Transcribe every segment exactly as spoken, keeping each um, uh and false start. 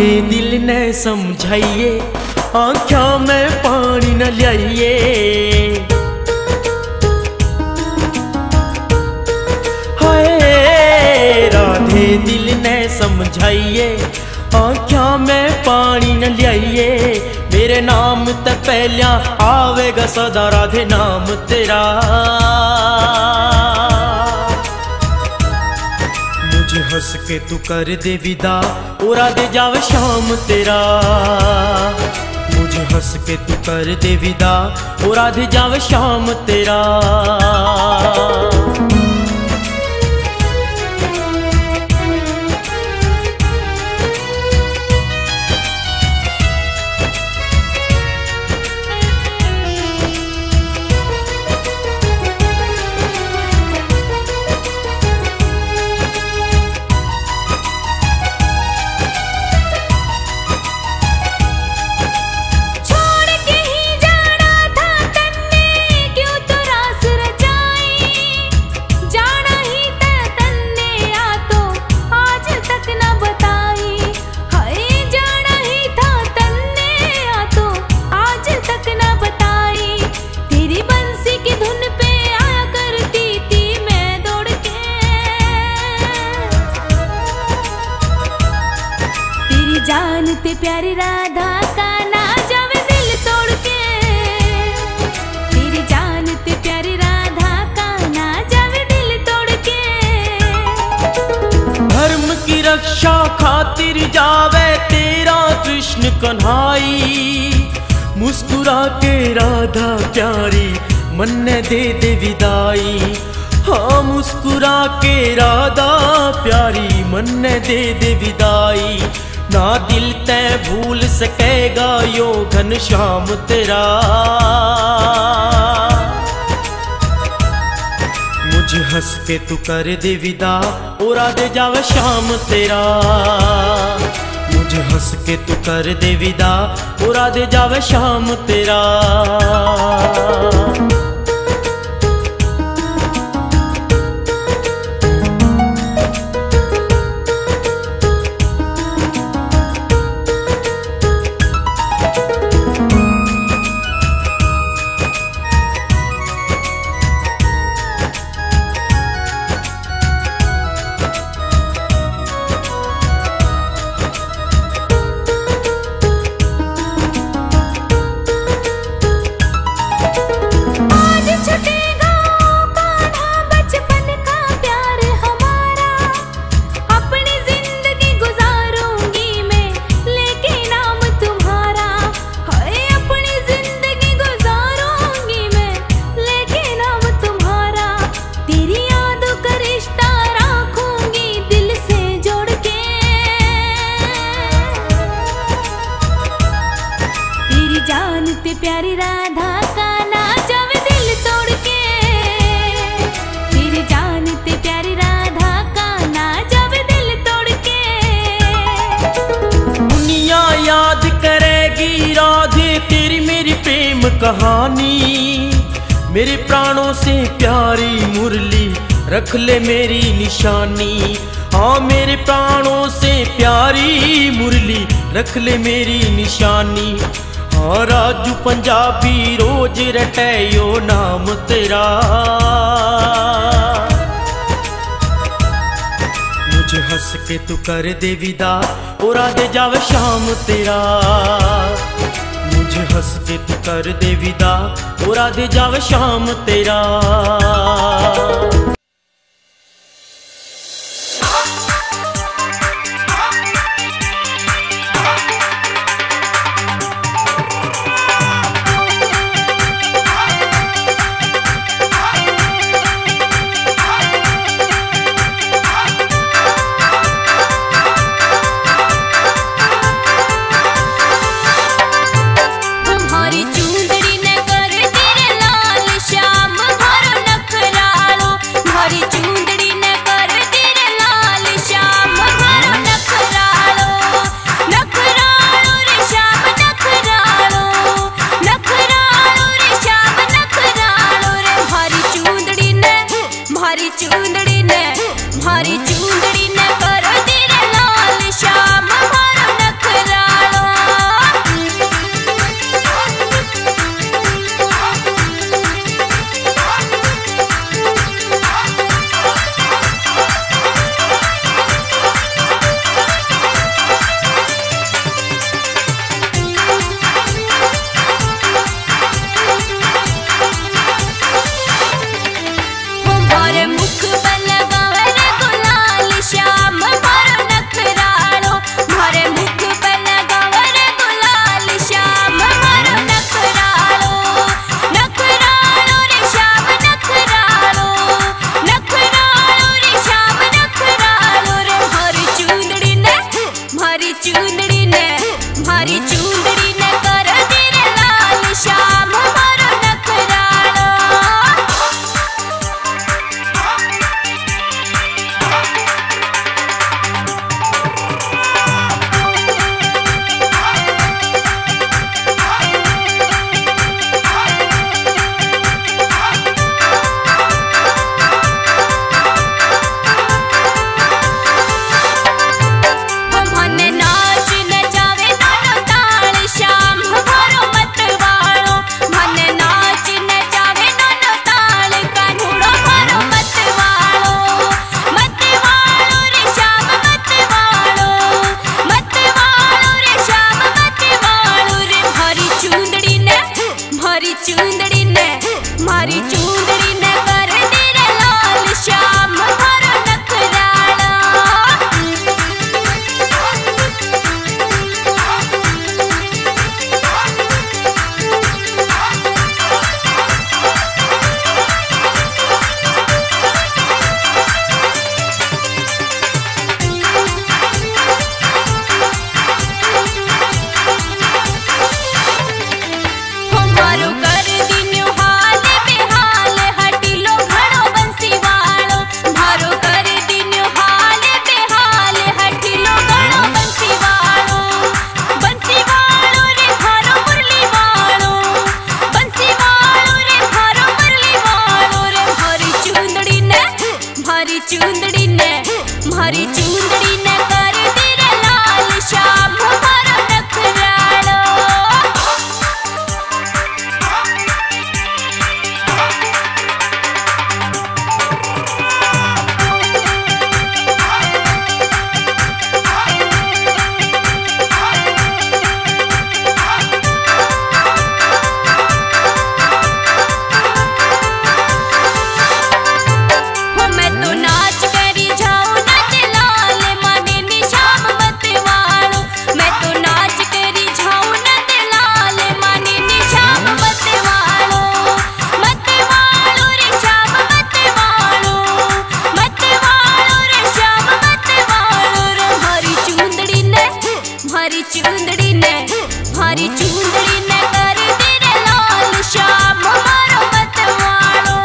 राधे दिल ने समझाइए, आँखों में पानी न लाइए। हाय राधे दिल ने समझाइए, आँखों में पानी न लाइए। मेरे नाम ते पहलिया आवेगा सदा राधे नाम तेरा। मुझे हंस के तू कर दे विदा, ओ राधे जावे शाम तेरा। मुझे हंस के तू कर दे विदा, ओ राधे जावे शाम तेरा। जानते प्यारी राधा का ना जावे दिल तोड़ के। तेरी जानते प्यारी राधा का ना जावे दिल तोड़ के। धर्म की रक्षा खातिर जावे तेरा कृष्ण कन्हाई। मुस्कुरा के राधा प्यारी मन ने दे दे विदाई। हाँ मुस्कुरा के राधा प्यारी मन ने दे दे विदाई। ना दिल तै भूल सकेगा यो घनश्याम तेरा। मुझे हंस के तू कर दे विदा, ओ राधे जावे शाम तेरा। मुझे हंस के तू कर दे विदा, ओ राधे जावे शाम तेरा। जानते प्यारी राधा का ना जावे दिल तोड़ के। तेरी जानते प्यारी राधा का ना जावे दिल तोड़ के। दुनिया याद करेगी राधे तेरी मेरी प्रेम कहानी। मेरे प्राणों से प्यारी मुरली रख ले मेरी निशानी। हाँ मेरे प्राणों से प्यारी मुरली रख ले मेरी निशानी। हाँ राजू पंजाबी रोज रटे यो नाम तेरा। मुझे हंस के तू कर दे विदा, ओ राधे जावे शाम तेरा। मुझे हंस के तू कर दे विदा, ओ राधे जावे शाम तेरा। भारी चूंदड़ी ने कर तेरे लाल श्याम मारो नखरा। म्हारी चुंदड़ी ने म्हारी चुंदड़ी ने कर दी रे लाल श्याम हमारा नखरालो। म्हारी चुंदड़ी ने म्हारी चुंदड़ी ने कर दी रे लाल श्याम हमारो मतवालो।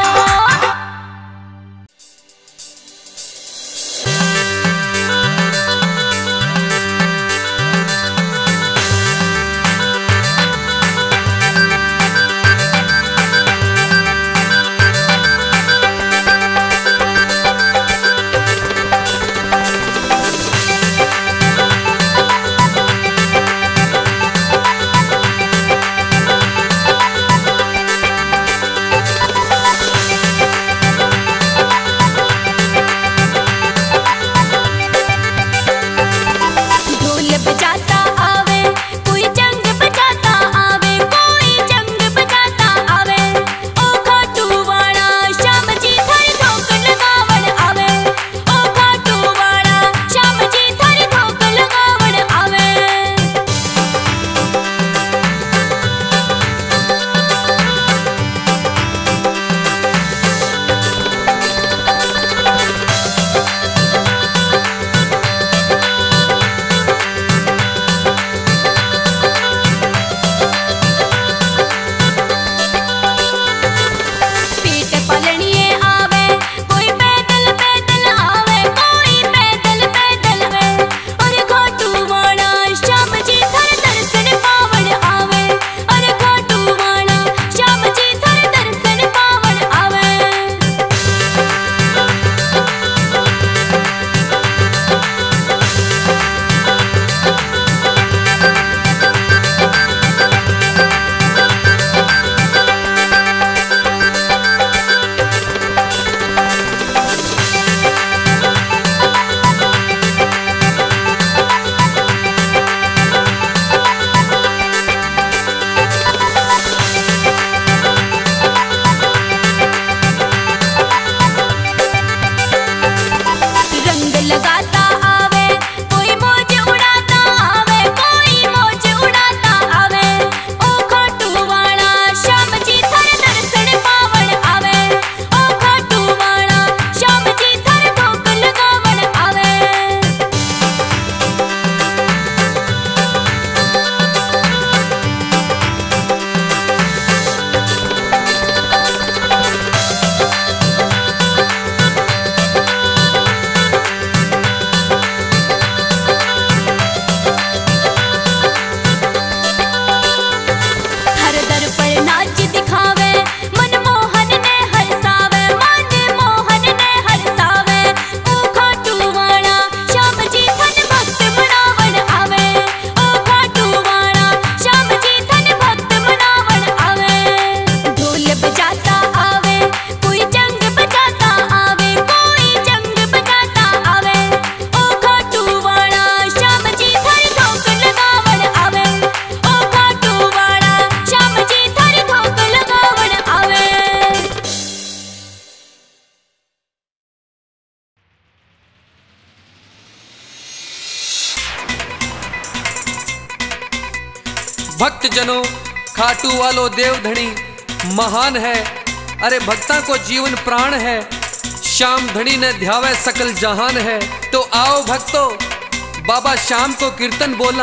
भक्त जनों, खाटू वालो देव धनी महान है। अरे भक्ता को जीवन प्राण है, श्याम धनी ने ध्यावे सकल जहान है। तो आओ भक्तों, बाबा श्याम को कीर्तन बोला,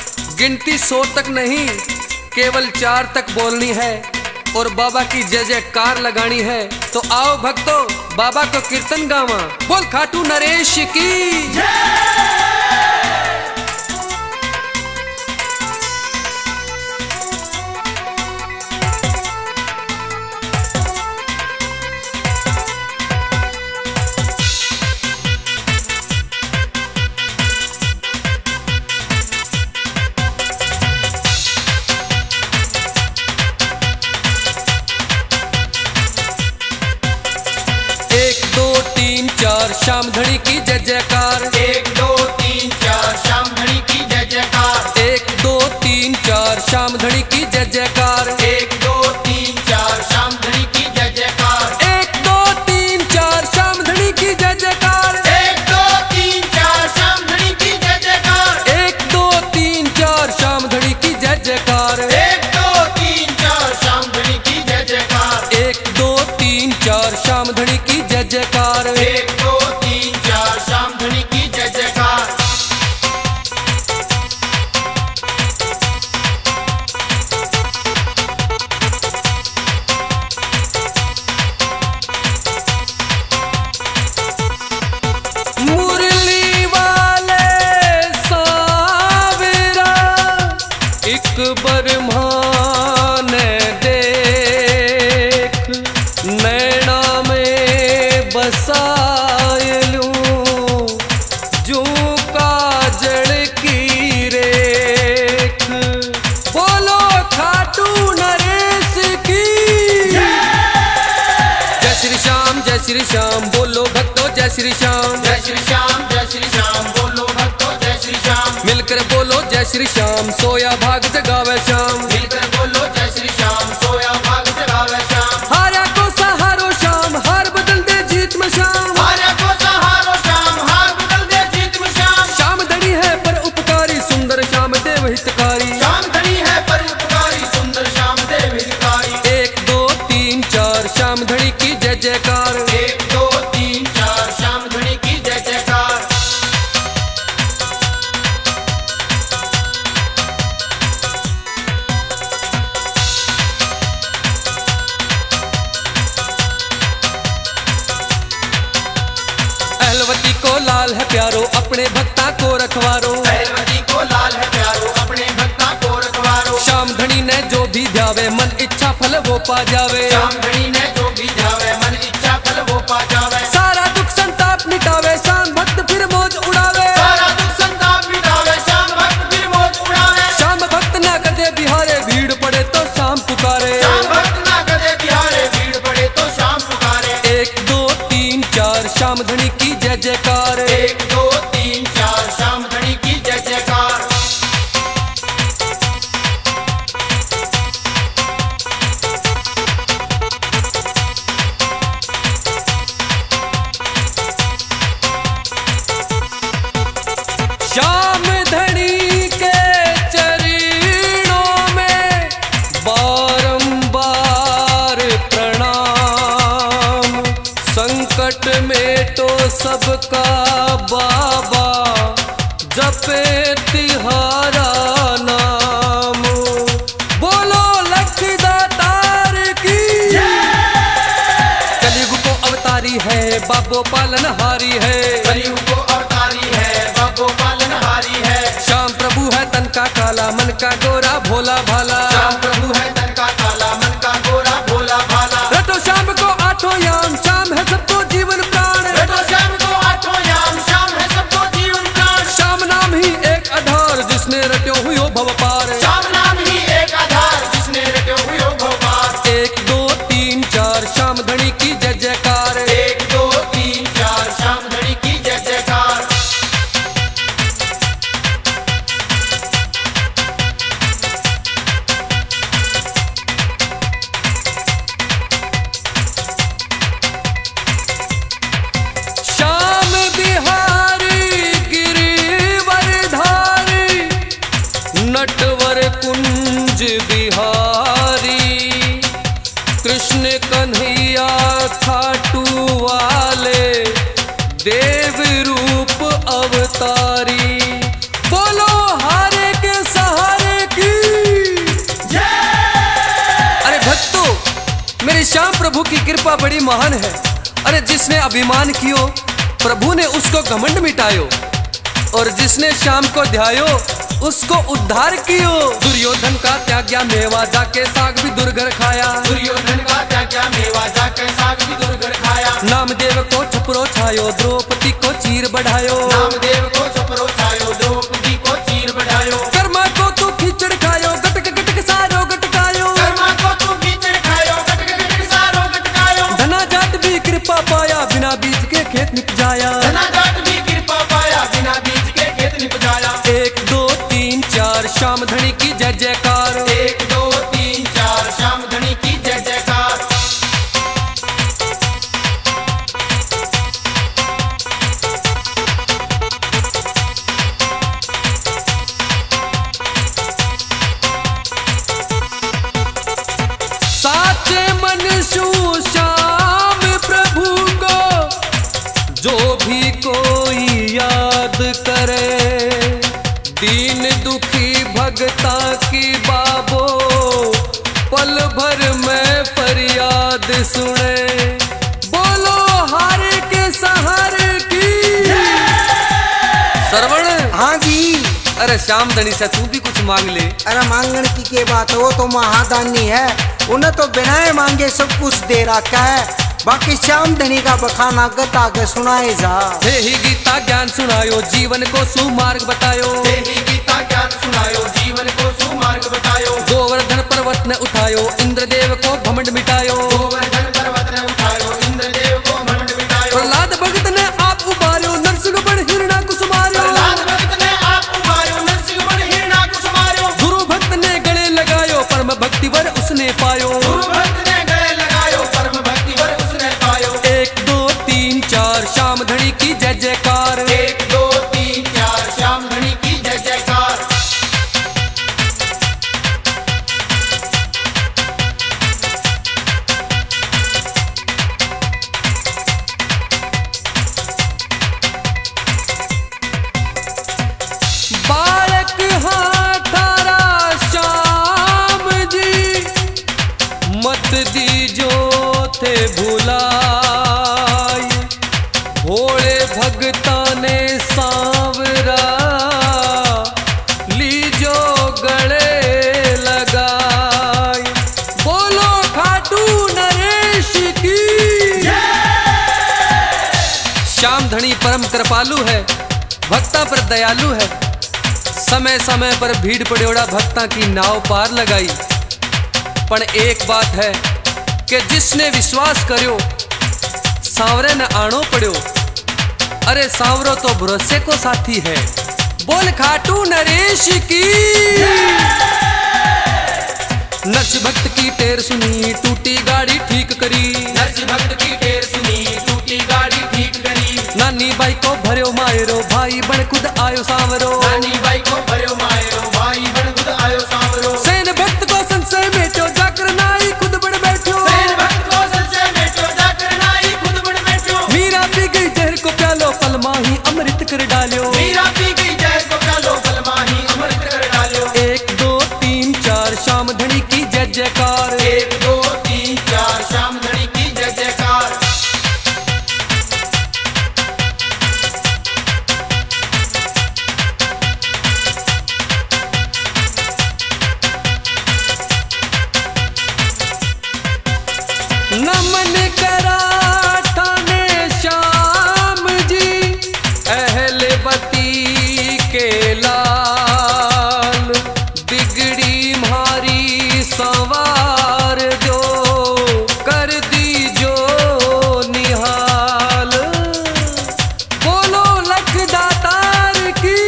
गिनती सौ तक नहीं केवल चार तक बोलनी है और बाबा की जय जयकार लगानी है। तो आओ भक्तों, बाबा को कीर्तन गावा, बोल खाटू नरेश की जय। चार श्याम धनी की जय जयकार। एक दो तीन चार श्याम धनी की जय जयकार। एक दो तीन चार श्याम धनी की जय जयकार। एक दो तीन चार श्याम धनी की जय जयकार। एक दो तीन चार श्याम धनी की जय जयकार। एक दो तीन चार श्याम धनी की जय जयकार। एक दो तीन चार श्याम धनी की जय जयकार। एक दो तीन चार श्याम धनी की जय जयकार। एक दो तीन चार श्याम धनी की जय जयकार। एक दो तीन चार श्याम धनी की जय जयकार। मुरली वाले सावरा एक बरमान देख, नैना में बसाए लूं जू काजल की रेख। बोलो खाटू नरेश की जय श्री श्याम जय श्री श्याम। बोलो भक्तों जय श्री श्याम। जय श्री श्याम जय श्री श्याम। बोलो भक्तों जय श्री श्याम। मिलकर बोलो जय श्री श्याम, सोया भाग जगावे श्याम। मिलकर बोलो जय श्री श्याम, सोया भाग जगावे श्याम। हारा को सहारो श्याम, हार बदल दे जीत में श्याम। हारा को सहारो श्याम, हार बदल दे जीत में श्याम। श्याम धनी है पर उपकारी, सुंदर श्याम देव हितकारी। श्याम धनी है पर उपकारी, सुंदर श्याम देव हितकारी। एक दो तीन चार श्याम धनी की जय जयकार। एक दो तीन चार श्याम धनी की जय जयकार। अहलवती को लाल है प्यारो, अपने भक्ता को रखवारो। भैरवती को लाल है प्यारो, अपने भक्ता को रखवारो। श्याम धनी ने जो भी ध्यावे, मन इच्छा फल वो पा जावे। श्याम धनी ने जो भी ध्यावे, मन इच्छा फल वो पा जावे। सारा दुख संताप मिटावे, श्याम भक्त फिर मौज उड़ावे। सारा दुख संताप मिटावे, श्याम भक्त फिर मौज उड़ावे। श्याम भक्त ना कदे बिहारे, भीड़ पड़े तो श्याम पुकारे। श्याम भक्त ना कदे बिहारे, भीड़ पड़े तो श्याम पुकारे। एक दो तीन चार श्याम धनी की जय जयकार। एक दो तीन चार श्याम धनी की जय जयकार। श्याम धनी के चरणों में बारंबार प्रणाम। संकट में तो सबका बाबा, जपे तिहारा नाम। बोलो लक्ष्मीदातार की कलयुग को अवतारी है, बाबो पालनहारी है। कलयुग को अवतारी है, बाबो पालनहारी है। श्याम प्रभु है तन का काला, मन का गोरा भोला भाला। श्याम प्रभु है तन का काला, मन का गोरा भोला भाला। रटो श्याम को आठों याम, श्याम है सबको जीवन प्राण। रटो श्याम को आठों याम, श्याम है सबको जीवन प्राण। श्याम नाम ही एक आधार, जिसने रट्यो हुयो भव पार। श्याम नाम ही एक आधार, जिसने रट्यो हुयो भव पार। एक दो तीन चार श्याम धनी की जय जयकार। एक दो तीन चार श्याम धनी की जय जयकार। श्याम बिहारी गिरिवरधारी, नटवर कुंज बिहारी। कृष्ण कन्हैया खाटू वाले, देव रूप अवतारी। बोलो हारे के सहारे की अरे भक्तों, मेरे श्याम प्रभु की कृपा बड़ी महान है। अरे जिसने अभिमान कियो, प्रभु ने उसको घमंड मिटायो। और जिसने श्याम को ध्यायो, उसको उद्धार कियो। दुर्योधन का त्याग्या मेवा, जाके साग भी दुर्गर खाया। दुर्योधन का त्याग्या मेवा, जाके साग भी दुर्गर खाया। नामदेव को छपरो छायो, द्रौपदी को चीर बढ़ायो। नामदेव को छपरो छायो, द्रौपदी को चीर बढ़ायो। कर्मा को तू खिचड़ खायो, गटक गटक सारो गटकायो। कर्मा को तू खिचड़ खायो, गटक गटक सारो गटकायो। धना जाट भी कृपा पाया, बिना बीज के खेत सेठ निपजाया, धना जाट भी कृपा पाया, बिना बीज के खेत निपजाया। एक दो तीन चार श्याम धनी की जय जयकार। एक दो तीन चार श्याम धनी की जय जयकार। साचे मन शू श्याम प्रभु को जो भी कोई याद करे, दीन दुखी भगता की बाबो पल भर में फरियाद सुने। बोलो हारे के सहारे की सरवण। हाँ जी। अरे श्याम धनी से तू भी कुछ मांग ले। अरे मांगने की के बात, वो तो महादानी है, उन्हें तो बिना मांगे सब कुछ दे रखा है। बाकी श्याम धनी का बखाना गत आगे सुनाए जा। हे ही गीता ज्ञान सुनायो, जीवन को सुमार्ग बतायो। हे ही गीता ज्ञान सुनायो, जीवन को सुमार्ग बतायो। गोवर्धन पर्वत ने उठायो, इंद्रदेव को घमंड मिटायो। गोवर्धन पर्वत ने उठायो, इंद्रदेव को घमंड मिटायो। प्रहलाद भगत ने आप उबार्यो, नरसिंह बड़ हिरणा कुछ मार्यो। प्रहलाद भगत ने आप उबार्यो, नरसिंह बड़ हिरणा कुछ मार्यो। गुरु भक्त ने गले लगायो, परम भक्ति वर उसने पायो। गुरु भक्त ने गले लगायो, परम भक्ति वर उसने पायो। एक दो तीन चार श्याम धनी की जय जयकार। एक दो तीन चार श्याम धनी की जय जयकार। बालक हाथारा श्याम जी, मत दीजो थे भुलाई। भोले भगता ने सांवरा, लीजो गले लगाई। बोलो खाटू नरेश की। श्याम धनी परम कृपालु है, भक्ता पर दयालु है। समय समय पर भीड़ पड़ोड़ा भक्ता की नाव पार लगाई। पर एक बात है कि जिसने विश्वास करो सांवरे न आनो पड़ो। अरे सांवरो तो भरोसे को साथी है। बोल खाटू नरेश की। नर्स भक्त की टेर सुनी, टूटी गाड़ी ठीक करी। नरसिंह भक्त की टेर सुनी, टूटी गाड़ी ठीक करी। नानी बाई को भर्यो मायरो, भाई बड़ खुद आयो सांवरो। नानी बाई को भर्यो मायरो, भाई बड़ खुद आयो सांवरो। सेन भक्त को संशय मेटो, जाकर नाई खुद बड़ बैठो। सेन भक्त को संशय मेटो, जाकर नाई खुद बड़ बैठो। मीरा पी गई जहर को प्यालो, पल माही अमृत कर डालो। मीरा पी गई जहर को प्यालो, पल माही अमृत कर डालो। एक दो तीन चार श्याम धनी की जय जयकार। एक दो तीन चार श्याम धनी की जय जयकार। नमन करा ठाने श्याम जी, अहलवती के लाल। बिगड़ी मारी सवार दो, कर दी जो निहाल। बोलो लख दातार की।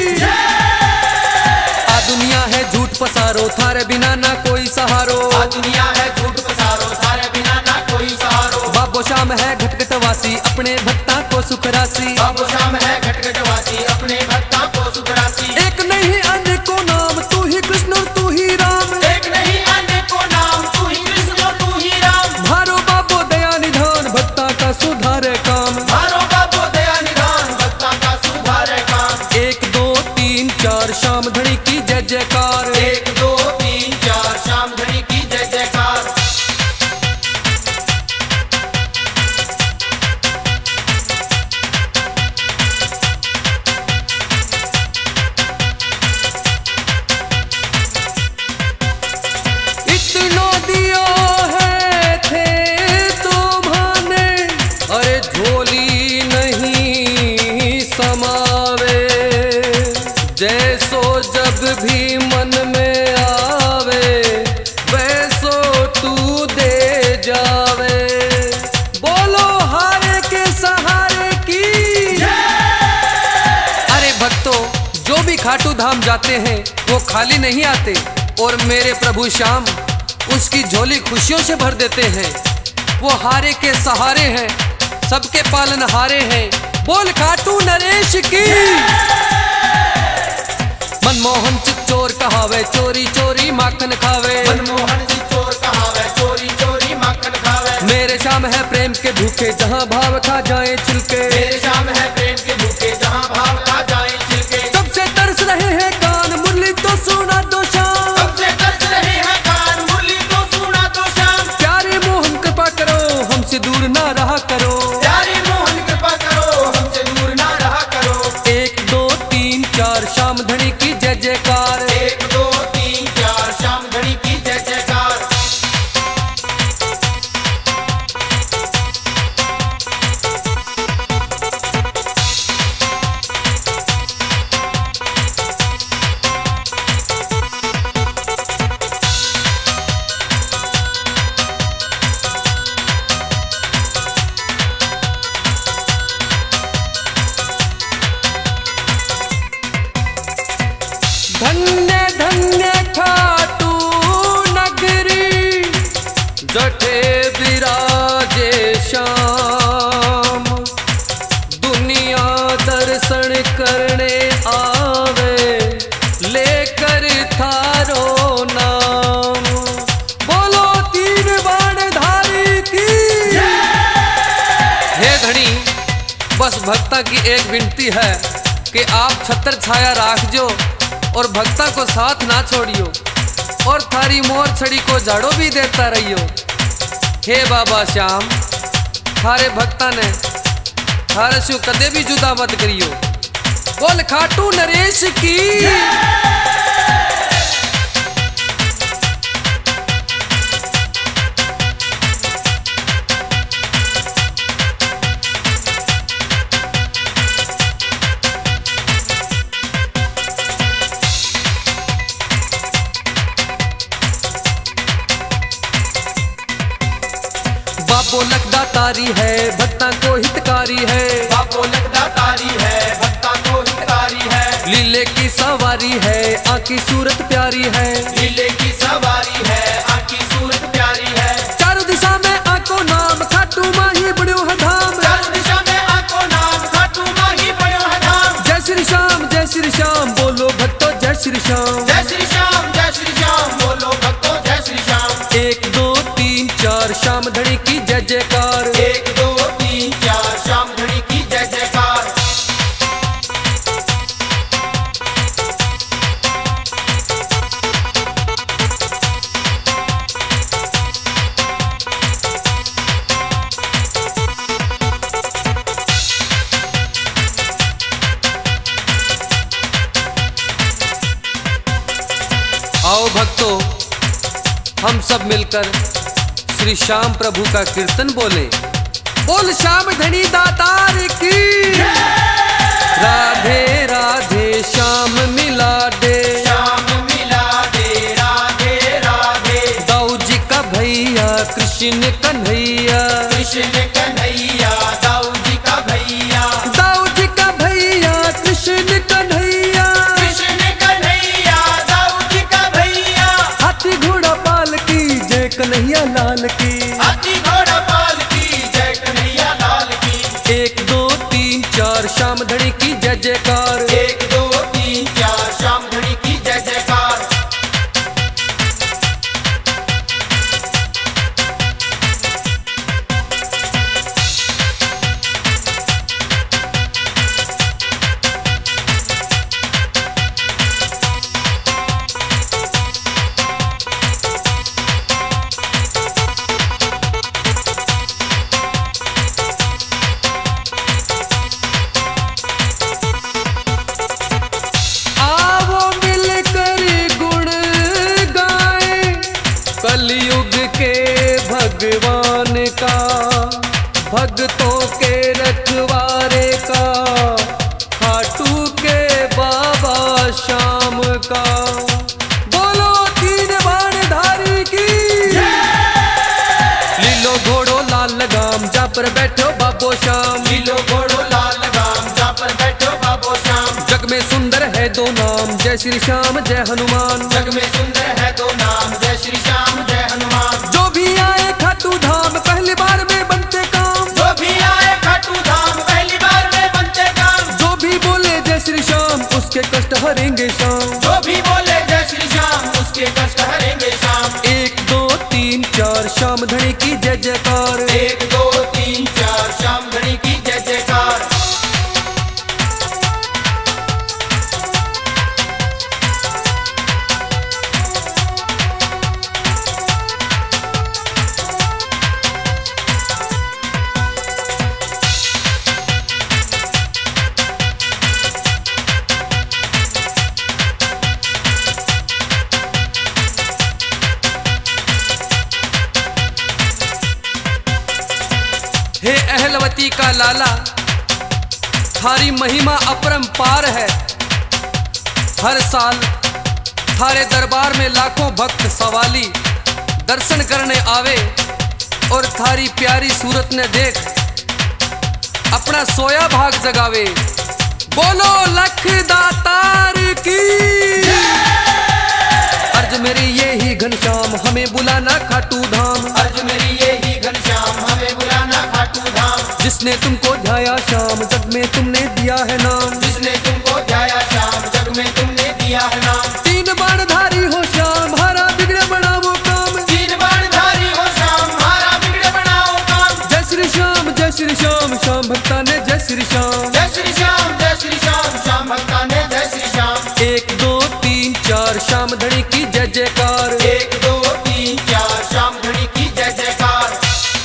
आ दुनिया है झूठ पसारो, थारे बिना ना कोई सहारो। आ दुनिया है झूठ पसारो, थारे बिना ना कोई सहारो। बाबो श्याम है घटघटवासी, अपने भक्ता को सुख राशि। बाबू श्याम है घटघटवासी, अपने भक्ता को सुख राशि। एक नहीं अनेको नाम, तू ही कृष्ण और तू ही राम। एक नहीं अनेको नाम, तू ही कृष्ण और तू ही राम। भारो बाबो दया निधान, भक्ता का सुधारे काम। मारो बाबो दया निधान, भक्ता का सुधारे काम। एक दो तीन चार श्याम धनी की जय जयकार। एक दो तीन चार श्याम धनी की जय जयकार। इतनो दियो है थे तो भाने, अरे झोली नहीं समावे। जैसो जब खाटू धाम जाते हैं वो खाली नहीं आते, और मेरे प्रभु श्याम उसकी झोली खुशियों से भर देते हैं। वो हारे के सहारे हैं, सबके पालन हारे हैं। बोल खाटू नरेश की। मनमोहन चित्चोर कहावे चोरी चोरी माखन खावे, मनमोहन जी चोर कहावे चोरी चोरी माखन खावे। मेरे श्याम है प्रेम के भूखे जहाँ भाव खा जाए छिलके, मेरे श्याम है प्रेम के भूखे जहाँ भाव खा जाए छिलके। कब से तरस रहे हैं कान मुरली तो सुना दो श्याम, कब से तरस रहे हैं कान मुरली तो सुना दो श्याम। प्यारे मोहन कृपा करो हमसे दूर ना रहा करो, प्यारे मोहन कृपा करो हमसे दूर ना रहा करो। एक दो तीन चार श्याम धनी की जय जयकार, एक दो तीन चार श्याम धनी की जय जयकार। धन्य धन्य खाटू नगरी जठे विराजे श्याम, दुनिया दर्शन करने आवे लेकर थारो नाम। बोलो तीन बाणधारी की। हे धनी, बस भक्ता की एक विनती है कि आप छत्र छाया राखजो और भक्ता को साथ ना छोड़ियो, और थारी मोर छड़ी को झाड़ो भी देता रहियो। हे बाबा श्याम, थारे भक्ता ने थारे से कदे भी जुदा मत करियो। बोल खाटू नरेश की। बाबो लगदा तारी है भक्ता को हितकारी है, बाबो लगदा तारी है भक्ता को हितकारी है। लीले की सवारी है आंकी सूरत प्यारी है, लीले की सवारी है आंकी सूरत प्यारी है। चारों दिशा में आको नाम खाटू माही बड़ो है धाम, चारों दिशा में आको नाम खाटू माही बड़ो है धाम। जय श्री श्याम जय श्री श्याम बोलो भक्तो जय श्री श्याम, जय श्री श्याम जय श्री श्याम बोलो भक्तो जय श्री श्याम। एक दो तीन चार श्याम धनी की जय जयकार, एक दो तीन चार श्याम धनी की जय जयकार। आओ भक्तों, हम सब मिलकर श्री श्याम प्रभु का कीर्तन बोले। बोल श्याम धनी दातार की। राधे राधे श्याम मिला दे, श्याम मिला दे राधे राधे। दाऊ जी का भैया कृष्ण कन्हैया, कृष्ण कन्हैया दाऊ जी का भैया। दाऊ जी का भैया कृष्ण कन्हैया, कृष्ण कन्हैया दाऊ जी का भैया। हाथी घोड़ा पाल की जय कन्हैया लाल की, हाथी घोड़ा पाल की जय कन्हैया लाल की। एक दो तीन चार श्याम धनी की जय जयकार, एक दो तीन चार श्याम धनी की जय जयकार। कलयुग के भगवान का, भक्तों के रखवारे का, खाटू के बाबा श्याम का। बोलो तीन बाणधारी की। लीलो घोड़ो लाल लगाम जा पर बैठो बाबो श्याम, लीलो घोड़ो लाल लगाम जा पर बैठो बाबो श्याम। जग में सुंदर है दो नाम, जय श्री श्याम जय हनुमान। जग में सुंदर है दो नाम, जय श्री श्याम जय हनुमान। जो भी आए खाटू धाम पहली बार में बनते काम, जो भी आए खाटू धाम पहली बार में बनते काम। जो भी बोले जय श्री श्याम उसके कष्ट हरेंगे शाम। जो भी बोले जय श्री श्याम उसके कष्ट हरेंगे शाम। एक दो तीन चार श्याम धनी की जय जयकार। एक दो तीन चार श्याम धनी की जय जयकार। हे अहलवती का लाला, थारी महिमा अपरंपार है। हर साल थारे दरबार में लाखों भक्त सवाली दर्शन करने आवे और थारी प्यारी सूरत ने देख अपना सोया भाग जगावे। बोलो लख दातार की। अर्ज मेरी ये ही घनश्याम हमें बुलाना खाटू धाम। अर्ज मेरी ये ही घनश्याम हमें बुलाना खाटू धाम। जिसने तुमको ध्याया श्याम जग में तुमने दिया है नाम। जिसने तुमको ध्याया श्याम जग में तुमने दिया है नाम। तीन बाणधारी हो श्याम हरा बिगड़े बनाओ काम। तीन बाणधारी हो श्याम हरा बिगड़े बनाओ काम। जय श्री श्याम जय श्री श्याम श्याम भक्ता ने जय श्री श्याम। जय श्री श्याम जय श्री श्याम श्याम भक्ता ने जय श्री श्याम। एक दो तीन चार श्याम धनी की जय जयकार। एक दो तीन चार श्याम धनी की जय जयकार।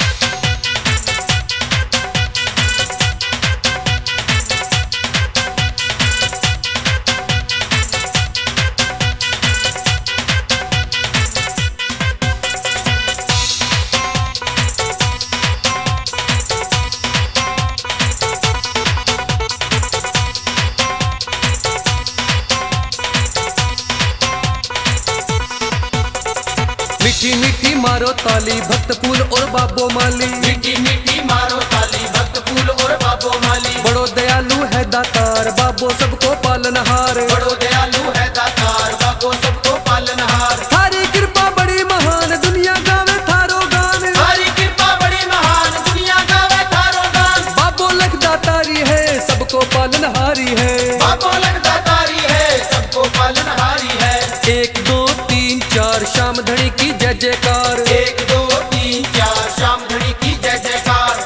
मीठी मीठी मारो ताली भक्त फूल और बाबो माली। मीठी मीठी मारो ताली भक्त फूल और बाबो माली। बड़ो दयालु है दातार बाबो सबको पालनहार। बड़ो दयालु है दातार बाबो सबको पालनहार। थारी कृपा बड़ी महान दुनिया गावे थारो गान। थारी कृपा बड़ी महान दुनिया गावे थारो गान। बाबो लख दातारी है सबको पालनहारी है। बाबो लख दातारी है सबको पालनहारी है। एक दो तीन चार श्याम धनी की जय जयकार। एक दो तीन चार श्याम धनी की जय जयकार।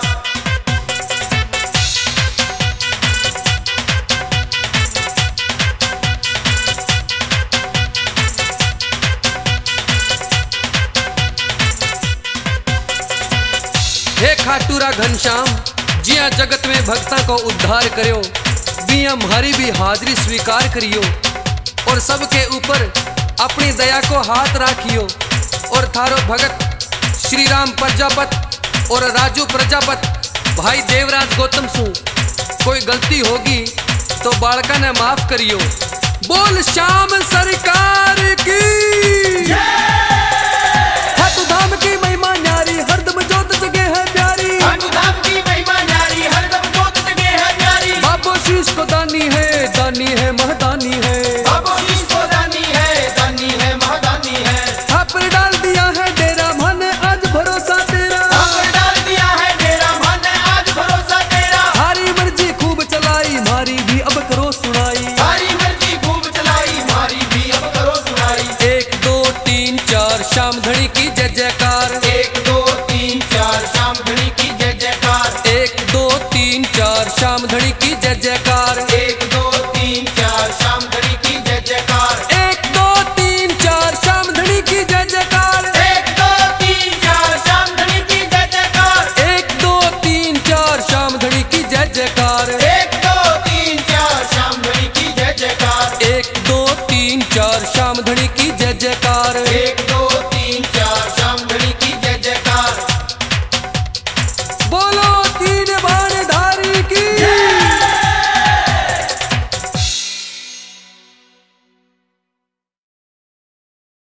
हे खाटूरा घनश्याम जिया जगत में भक्ता को उद्धार करियो। बिया हमारी भी हाजिरी स्वीकार करियो और सबके ऊपर अपनी दया को हाथ राखियो। और थारो भगत श्री राम प्रजापत और राजू प्रजापत भाई देवराज गौतम सु कोई गलती होगी तो बालका ने माफ करियो। बोल श्याम सरकार की। खाटू धाम की महिमा न्यारी हरदम जोत जगे है प्यारी। खाटू धाम की महिमा न्यारी हरदम जोत जगे है प्यारी। बाबो शीश को दानी है दानी है महत